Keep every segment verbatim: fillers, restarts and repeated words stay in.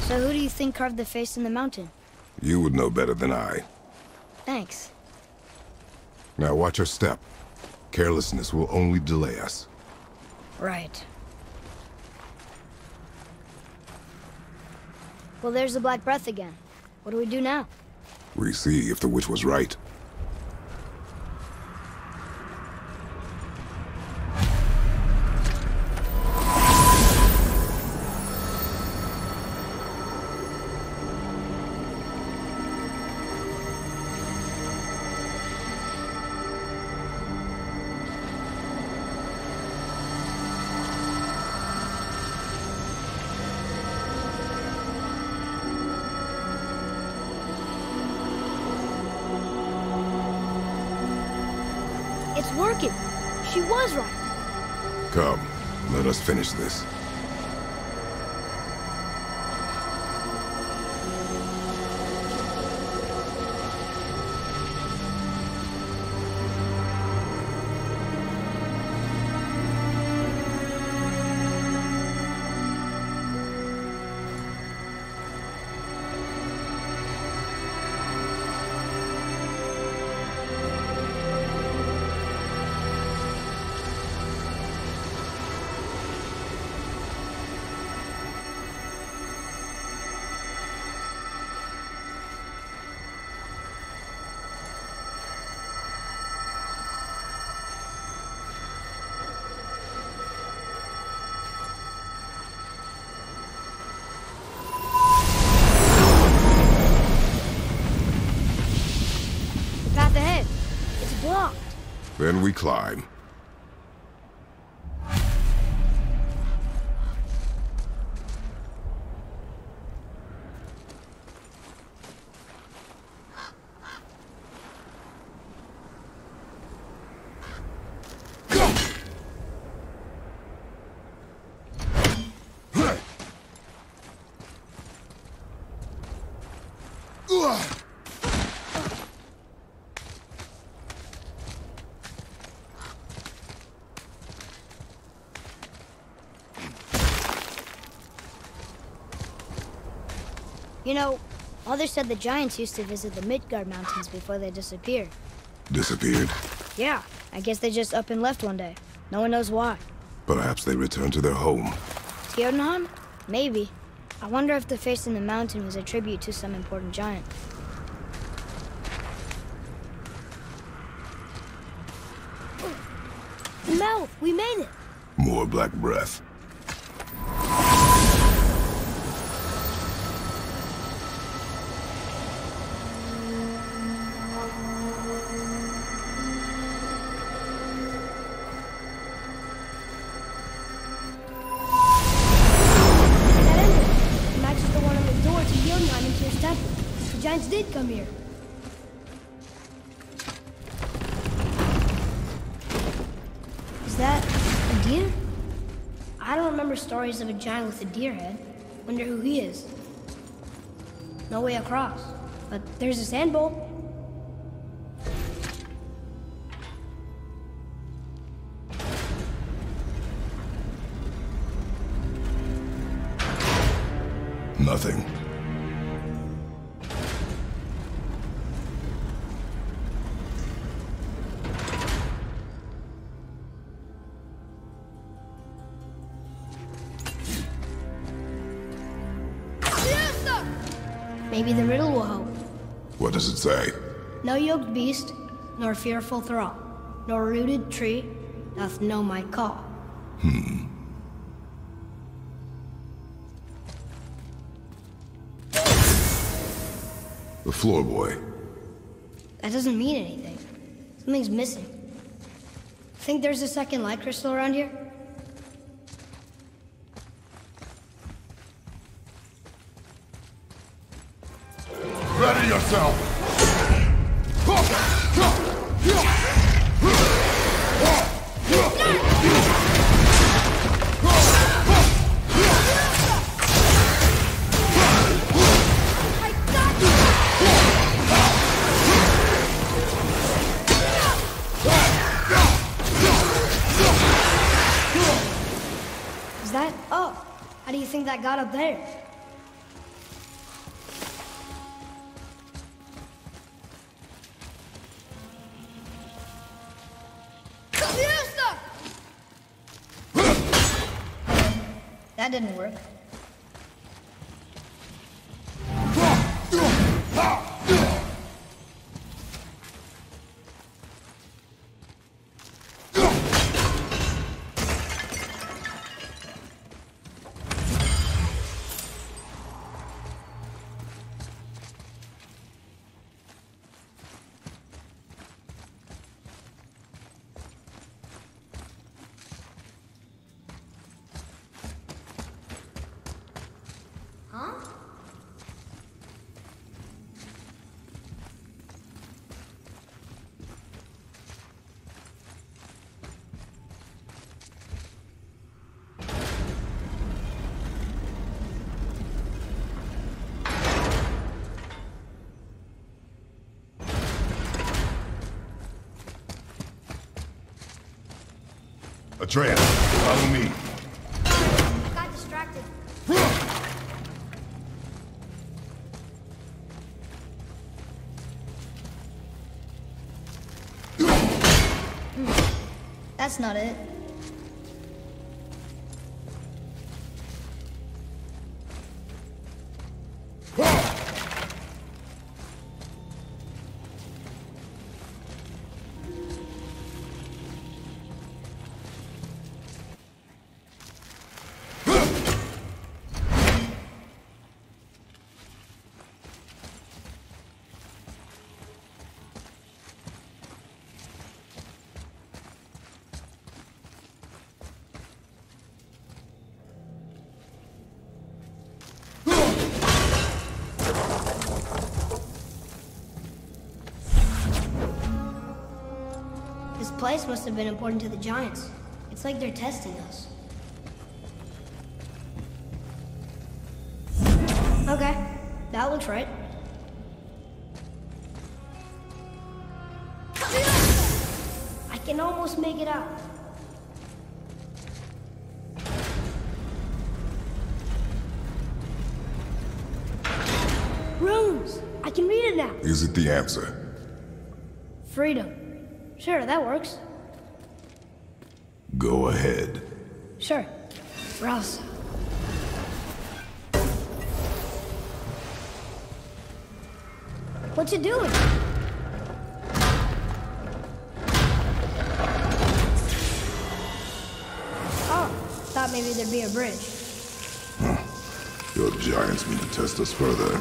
So who do you think carved the face in the mountain? You would know better than I. Thanks. Now watch your step. Carelessness will only delay us. Right. Well, there's the Black Breath again. What do we do now? We see if the witch was right. It's working. She was right. Come, let us finish this. Then we climb. You know, Mother said the giants used to visit the Midgard Mountains before they disappeared. Disappeared? Yeah, I guess they just up and left one day. No one knows why. Perhaps they returned to their home. Jotunheim? Maybe. I wonder if the face in the mountain was a tribute to some important giant. The mouth! We made it! More black breath. Giants did come here. Is that a deer? I don't remember stories of a giant with a deer head. Wonder who he is. No way across. But there's a sand bowl. Nothing. Maybe the riddle will help. What does it say? No yoked beast, nor fearful thrall, nor rooted tree doth know my call. Hmm. The floor boy. That doesn't mean anything. Something's missing. Think there's a second light crystal around here? Ready yourself! Is that... Oh, how do you think that got up there? That didn't work. Huh? Atreus, follow me. I got distracted. That's not it. This place must have been important to the giants. It's like they're testing us. Okay, that looks right. I can almost make it out. Runes! I can read it now. Is it the answer? Freedom. Sure, that works. Go ahead. Sure. Rouse. What's it doing? Oh, thought maybe there'd be a bridge. Your giants mean to test us further.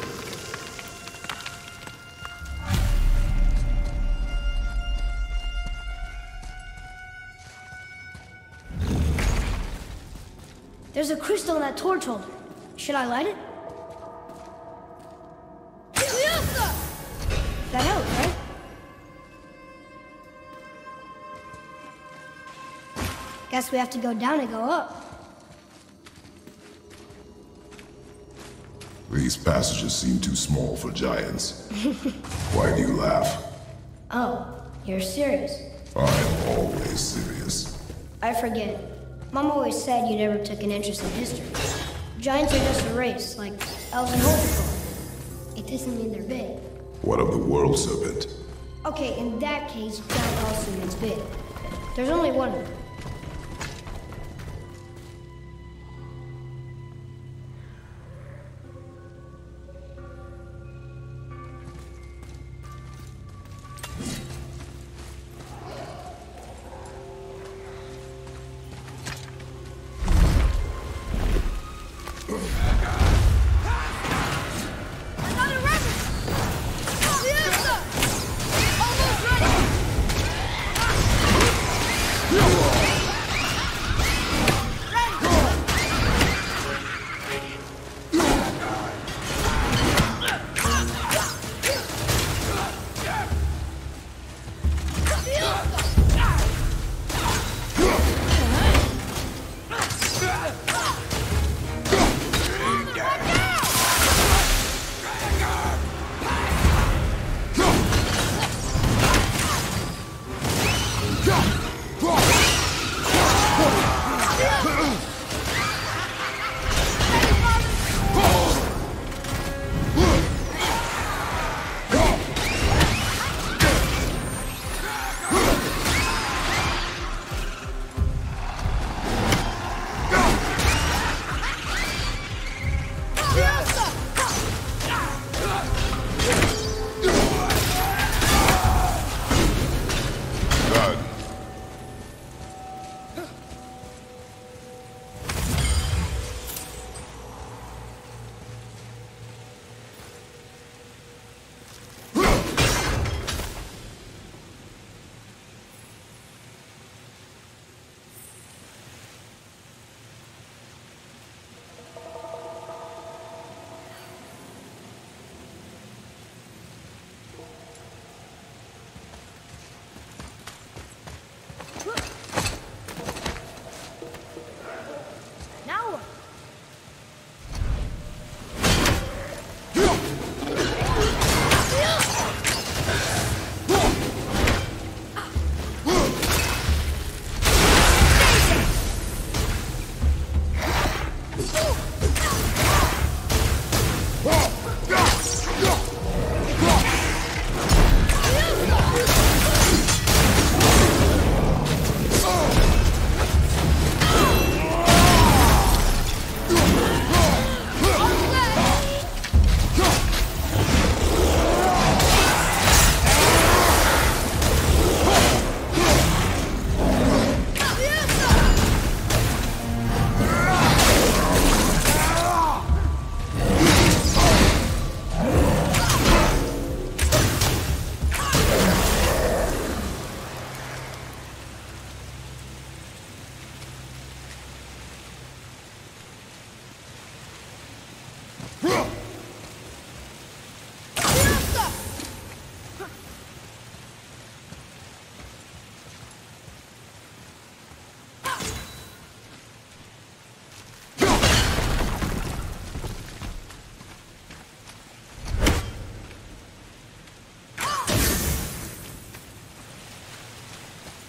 There's a crystal in that torch holder. Should I light it? That helps, right? Guess we have to go down and go up. These passages seem too small for giants. Why do you laugh? Oh, you're serious? I'm always serious. I forget. Mom always said you never took an interest in history. Giants are just a race, like elves and hobbits. It doesn't mean they're big. What of the world serpent? Okay, in that case, giant also means big. There's only one of them. Almost ready!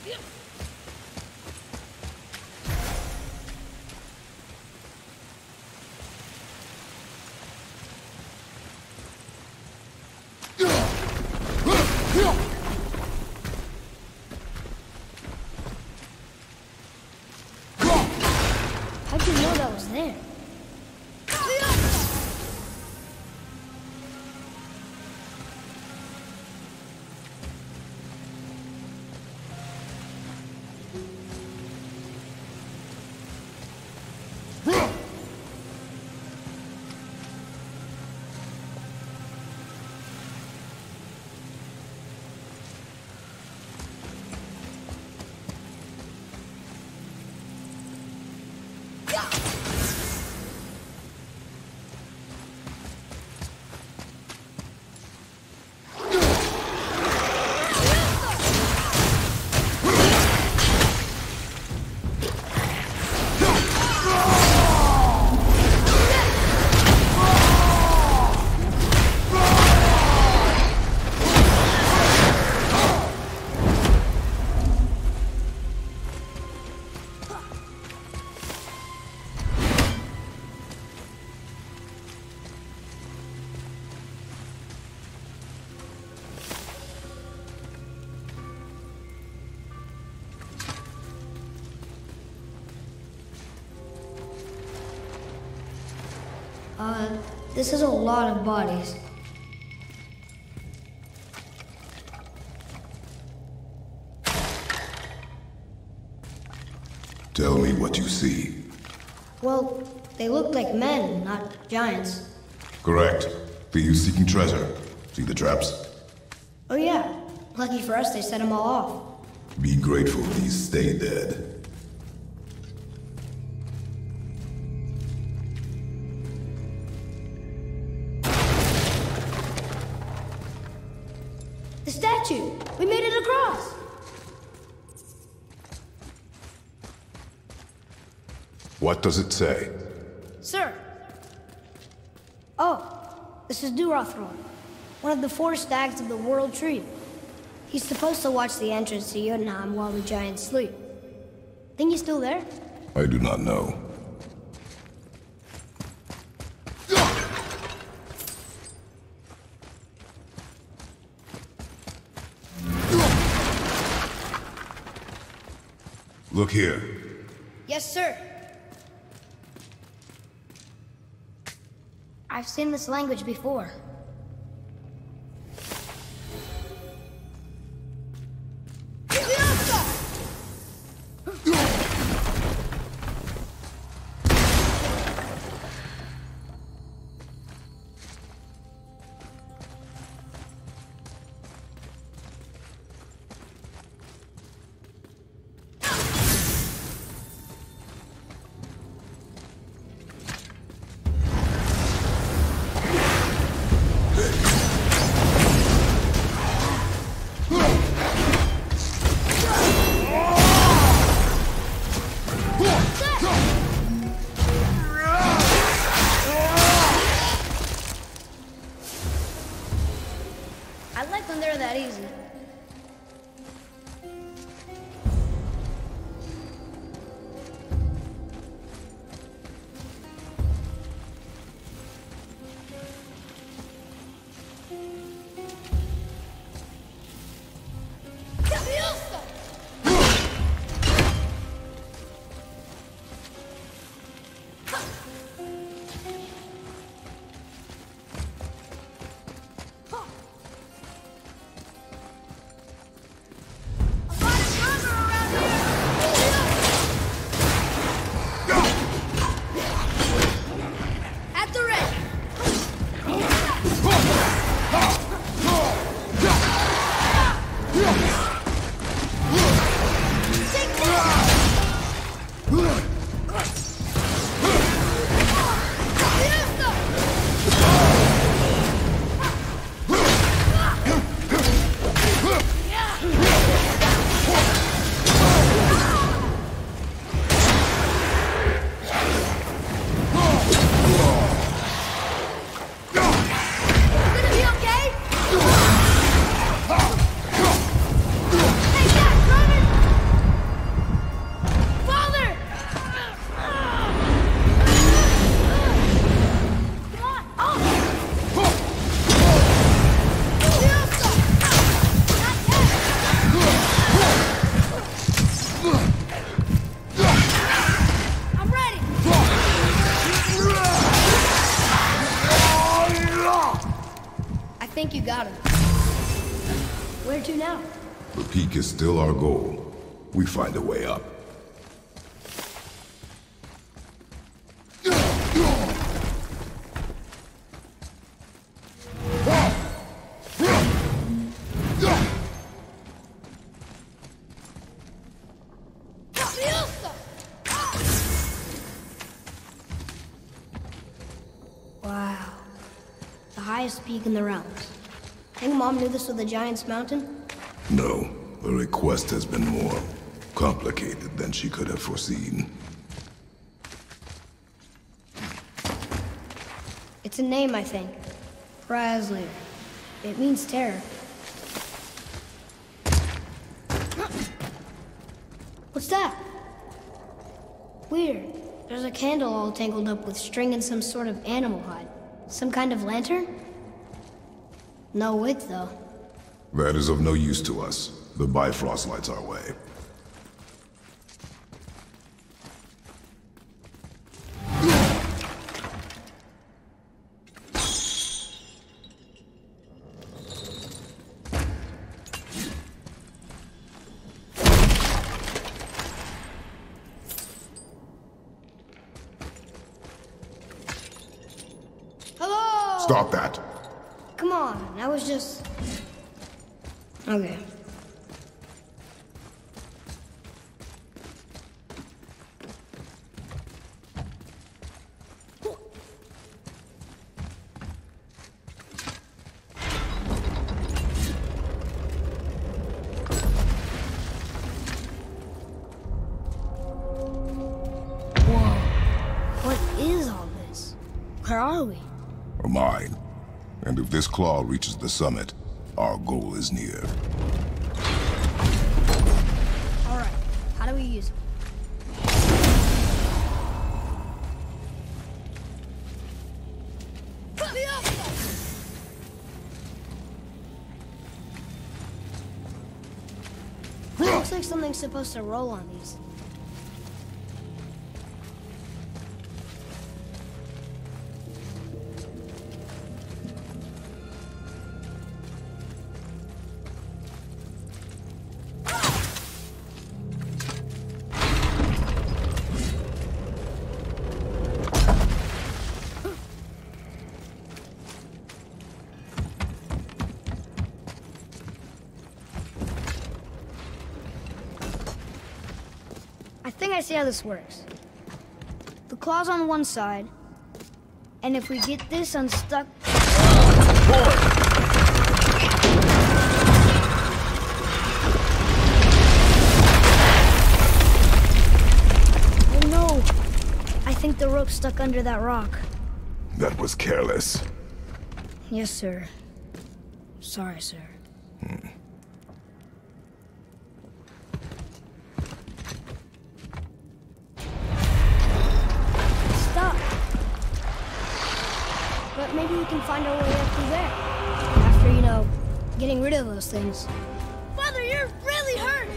How'd you know that was there? Uh, this is a lot of bodies. Tell me what you see. Well, they look like men, not giants. Correct. Thieves seeking treasure. See the traps? Oh yeah, lucky for us they set them all off. Be grateful these stay dead. The statue! We made it across! What does it say? Sir! Oh, this is Durathron, one of the four stags of the World Tree. He's supposed to watch the entrance to Jotunheim while the giants sleep. Think he's still there? I do not know. Look here. Yes, sir. I've seen this language before. peak is still our goal, we find a way up. Wow. The highest peak in the realms. Think Mom knew this was the Giant's Mountain? No, the request has been more complicated than she could have foreseen. It's a name, I think. Prasley. It means terror. What's that? Weird. There's a candle all tangled up with string and some sort of animal hide. Some kind of lantern? No wick, though. That is of no use to us. The Bifrost lights our way. Hello! Stop that! Come on, I was just... Okay. Whoa. What is all this? Where are we? A mine. And if this claw reaches the summit, our goal is near. All right, how do we use it? Looks like something's supposed to roll on these. I think I see how this works. The claw's on one side, and if we get this unstuck... Oh no! I think the rope's stuck under that rock. That was careless. Yes, sir. Sorry, sir. Hmm. But maybe we can find our way up through there. After, you know, getting rid of those things. Father, you're really hurt!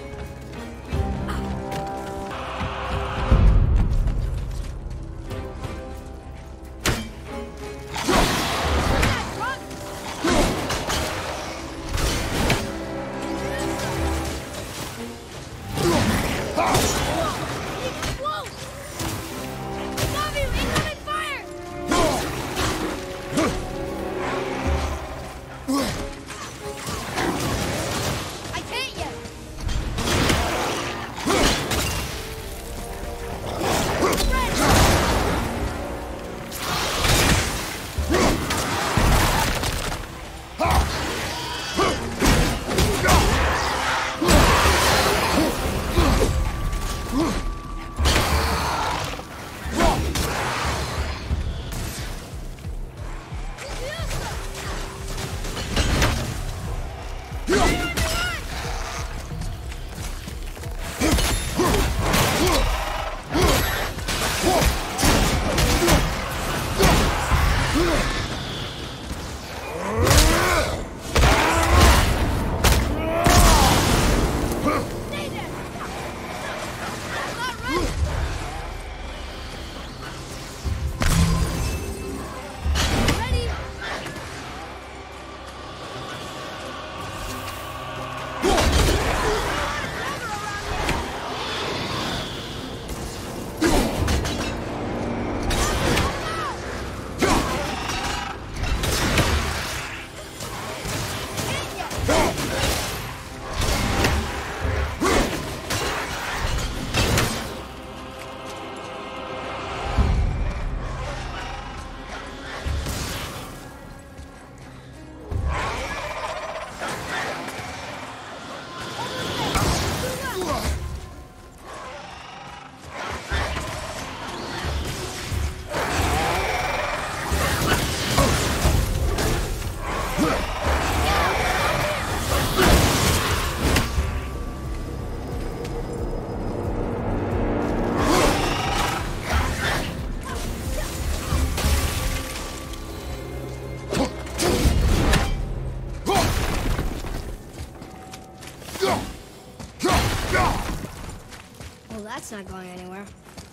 Well, that's not going anywhere.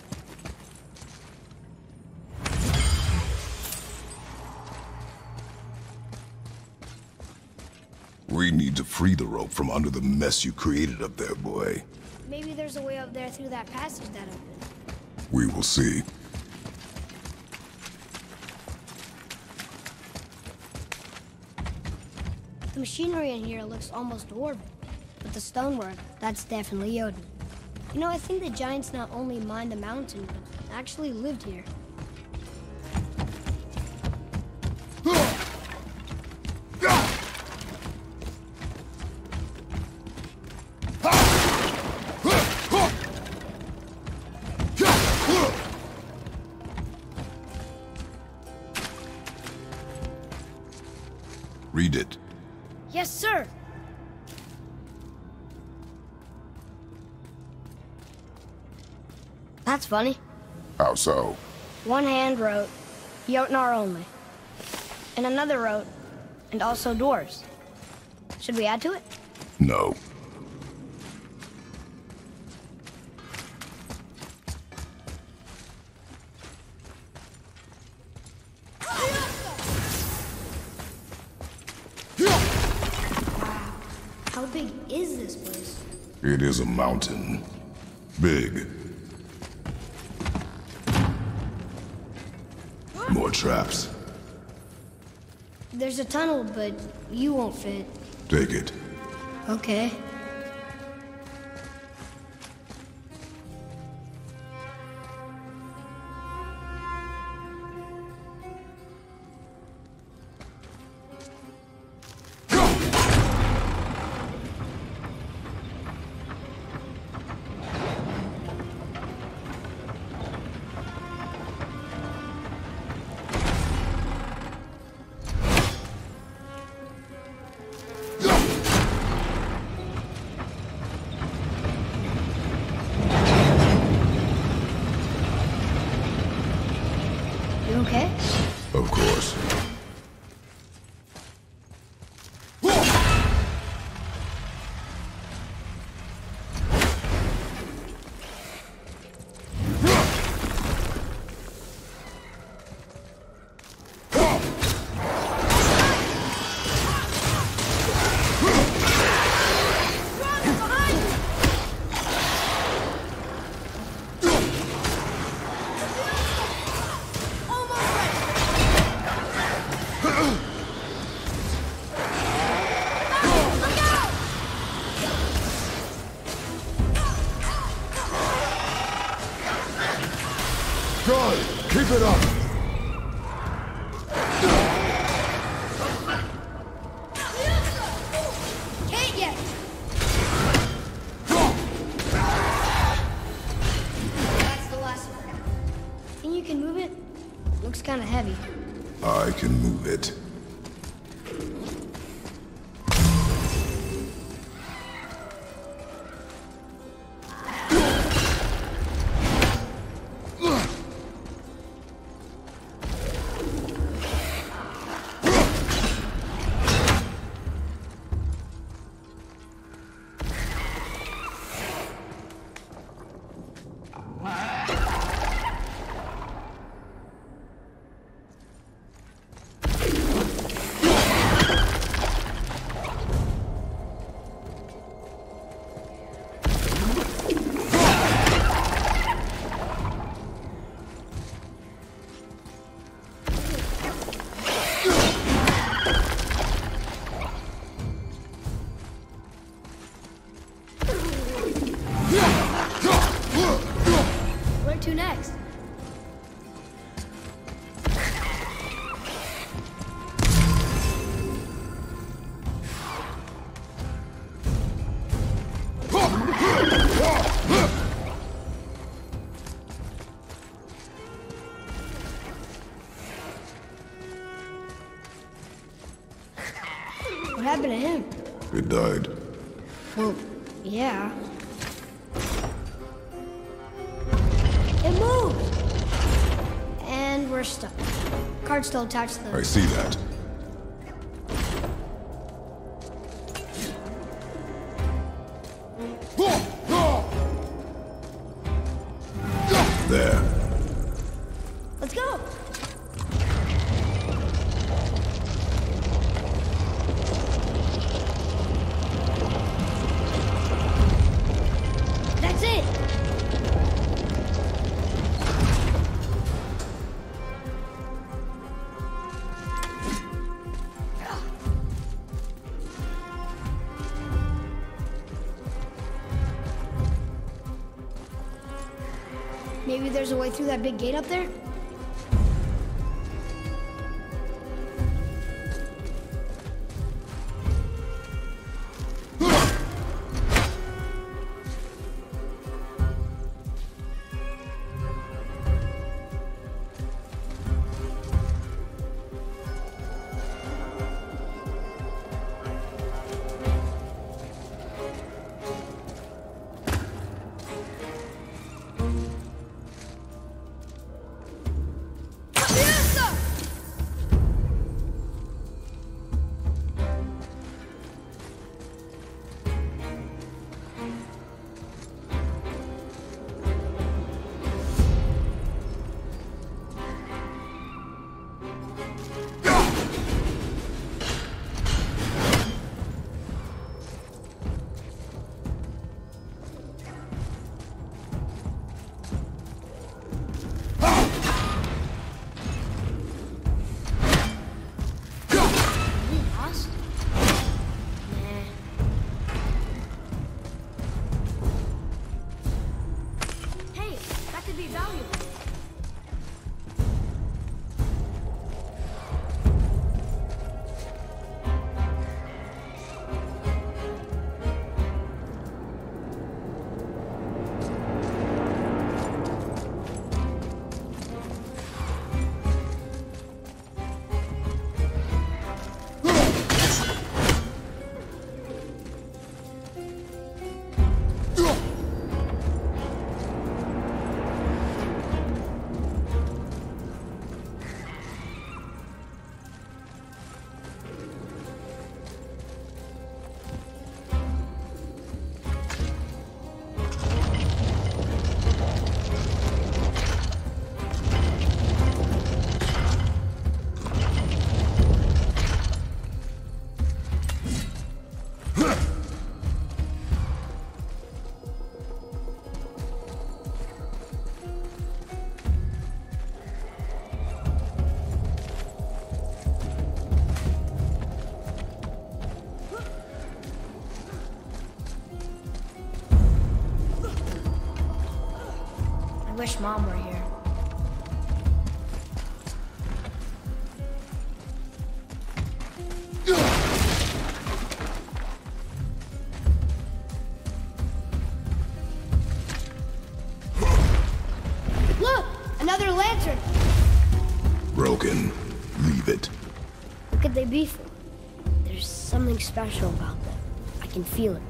We need to free the rope from under the mess you created up there, boy. Maybe there's a way up there through that passage that opened. We will see. The machinery in here looks almost dwarven, but the stonework, that's definitely Jotun. You know, I think the giants not only mined the mountain, but actually lived here. Read it. Yes, sir. That's funny. How so? One hand wrote, Jotnar only. And another wrote, and also dwarves. Should we add to it? No. How big is this place? It is a mountain. Big. More traps. There's a tunnel, but you won't fit. Take it. Okay. Okay? Of course. Good! Keep it up! Can't yet! That's the last one. Think you can move it? Looks kind of heavy. I can move it. Where to next? What happened to him? It died. Well, yeah. It moved! And we're stuck. Card's still attached to the... I see that. There. Let's go! That's it! Maybe there's a way through that big gate up there? I wish Mom were here. Look! Another lantern! Broken. Leave it. What could they be for? There's something special about them. I can feel it.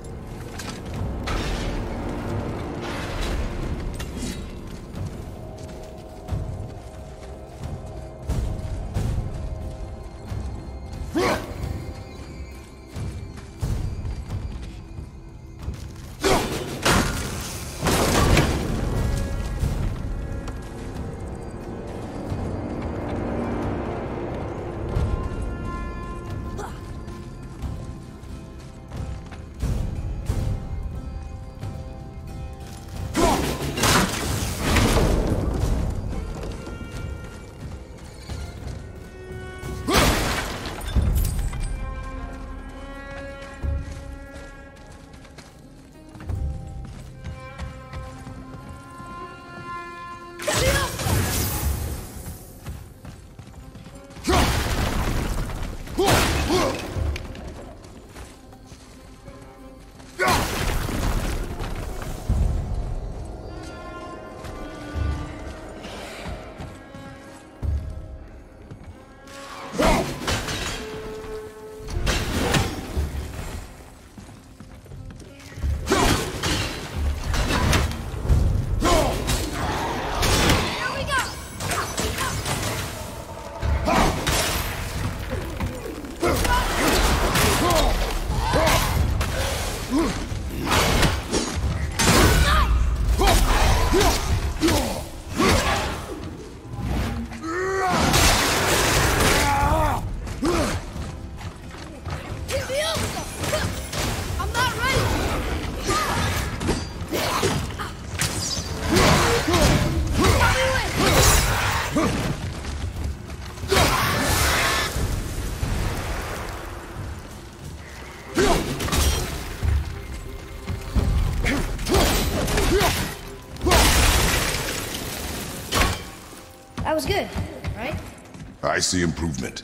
was good, right? I see improvement.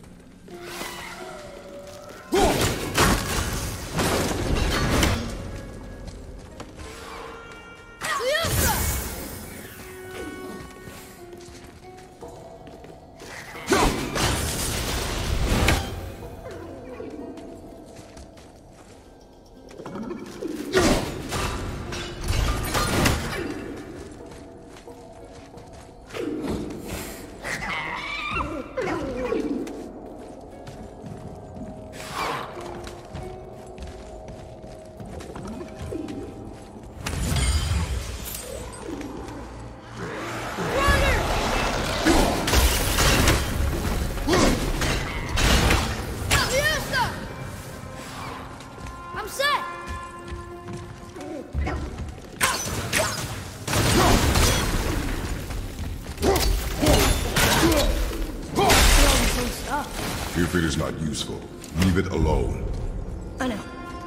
If it is not useful, leave it alone. I know.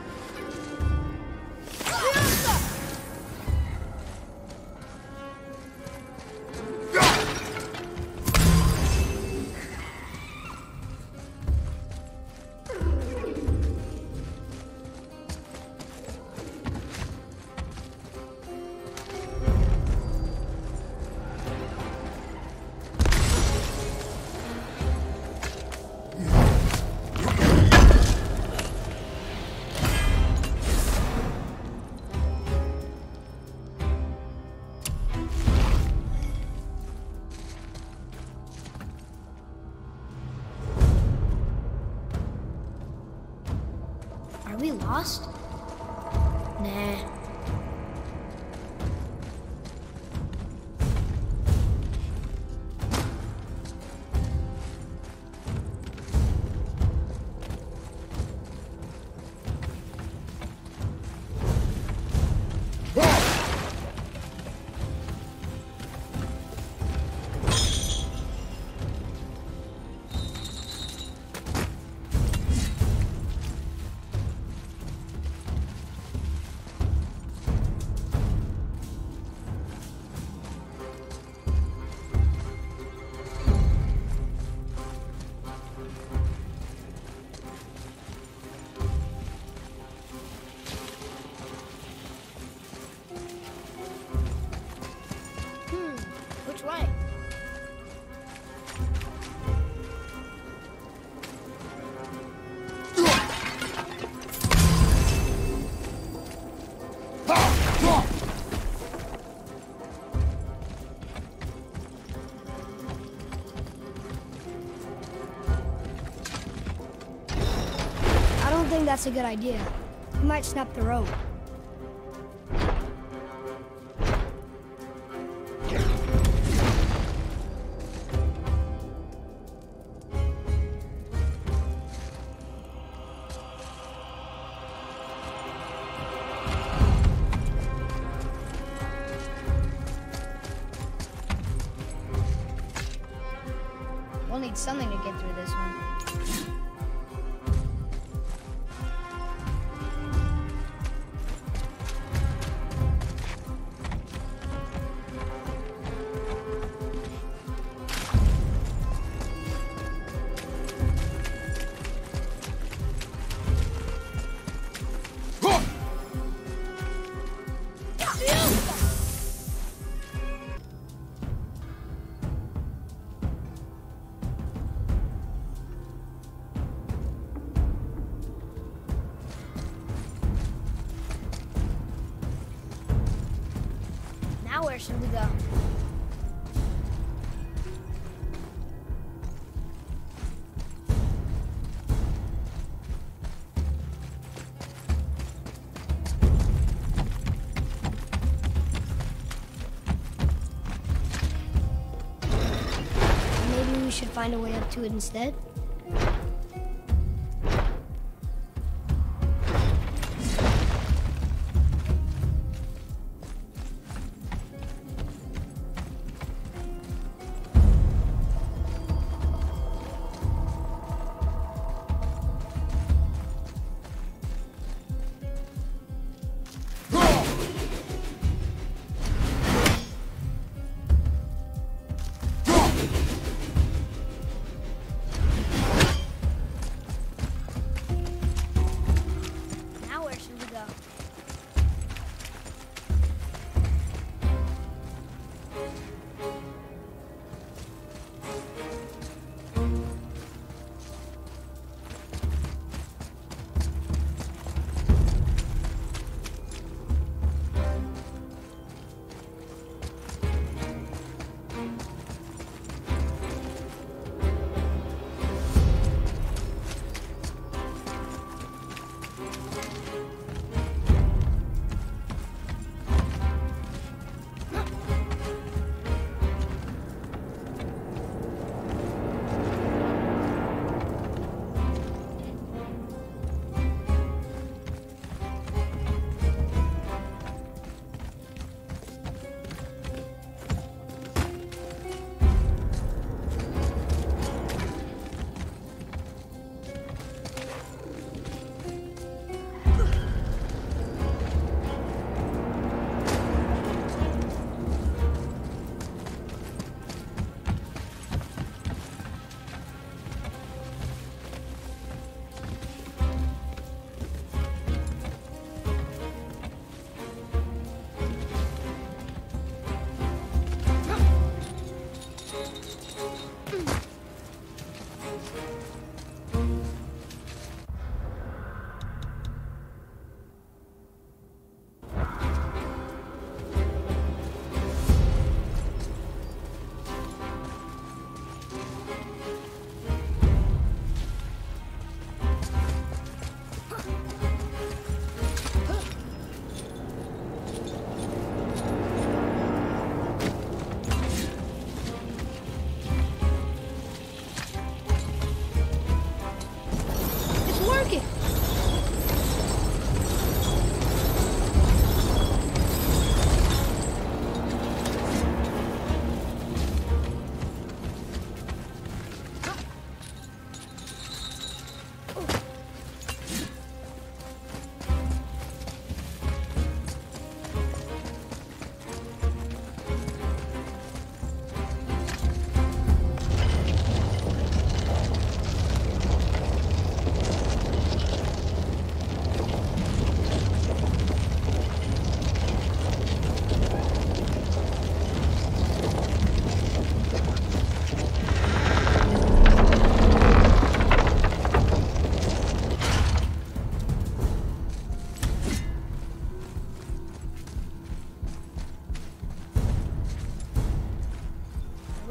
Are we lost? Nah. Which way? I don't think that's a good idea. We might snap the rope. We'll need something to get through this one. Now where should we go? Maybe we should find a way up to it instead?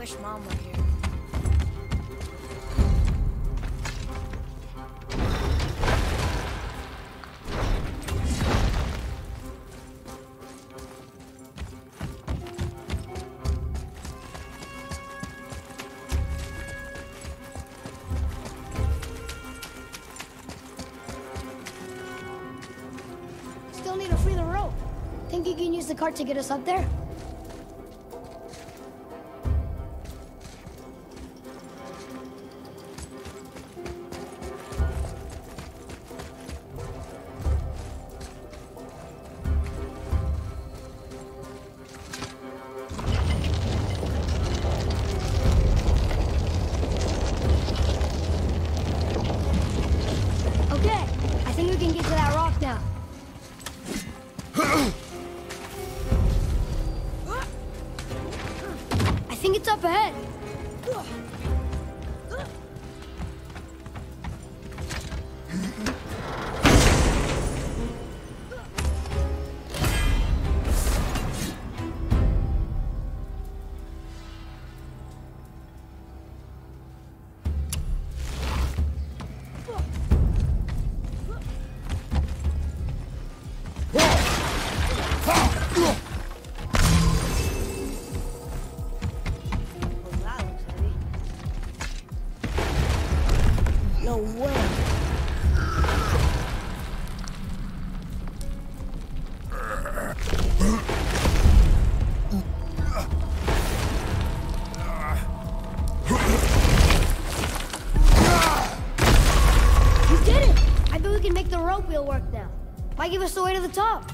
wish Mom were here. Still need to free the rope. Think you can use the cart to get us up there? Okay, I think we can get to that rock now. I think it's up ahead. No way. You did it! I bet we can make the rope wheel work now. Why give us the way to the top?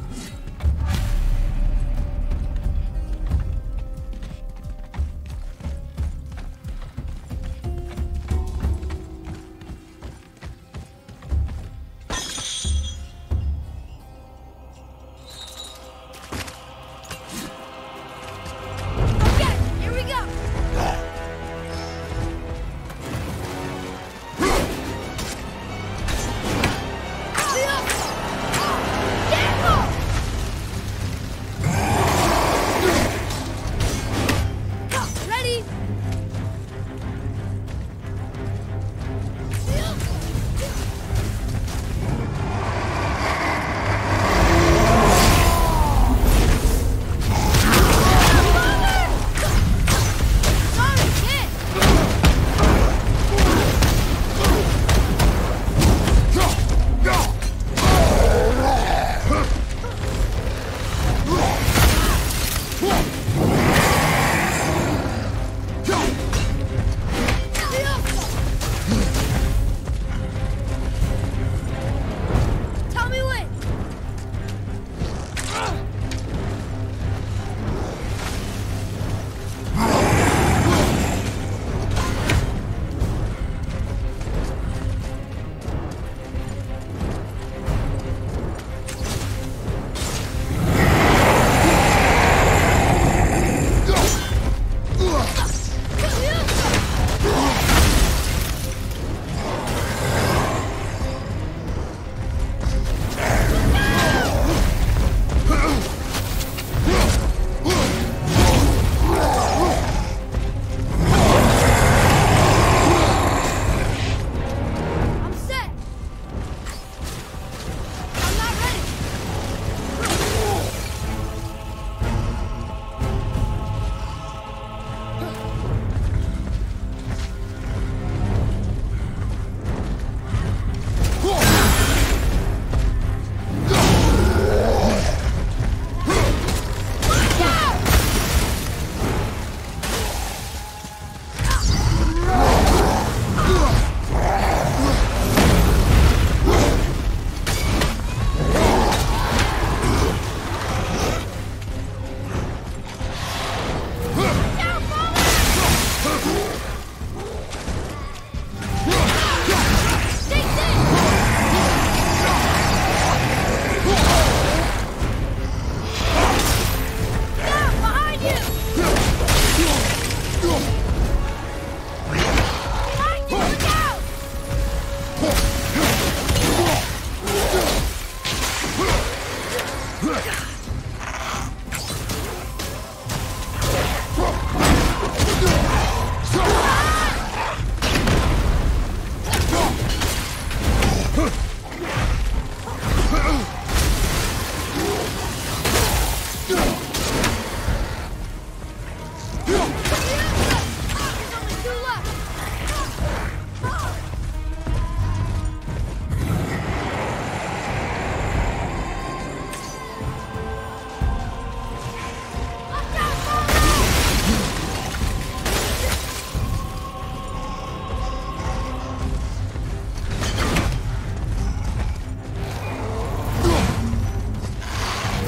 Careful!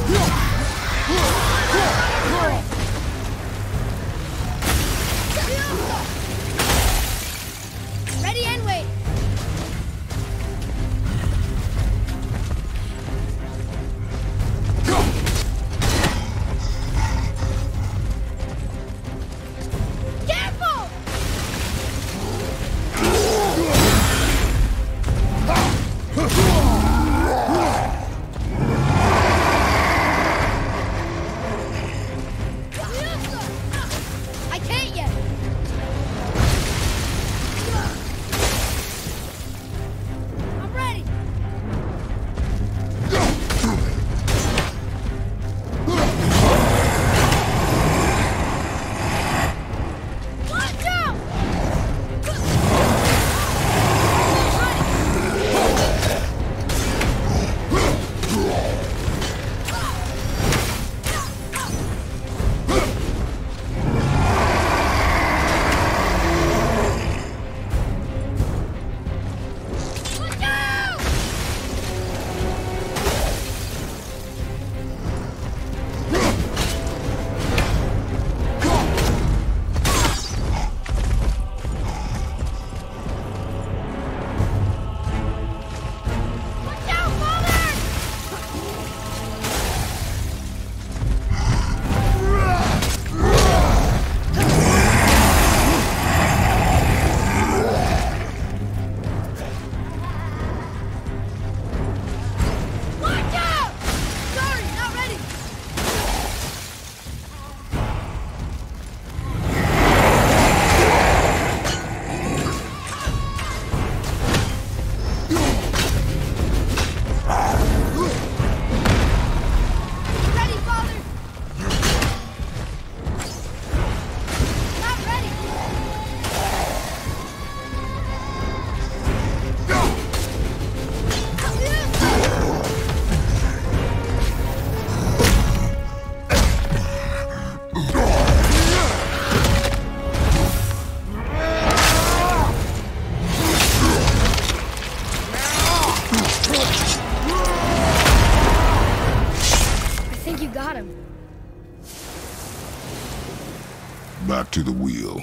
Ready and wait. Careful! I can't yet. I'm ready. Watch out! Watch out! Watch out, Father! Watch out! Sorry, not ready. Ready, Father. Not ready. I think you got him. Back to the wheel.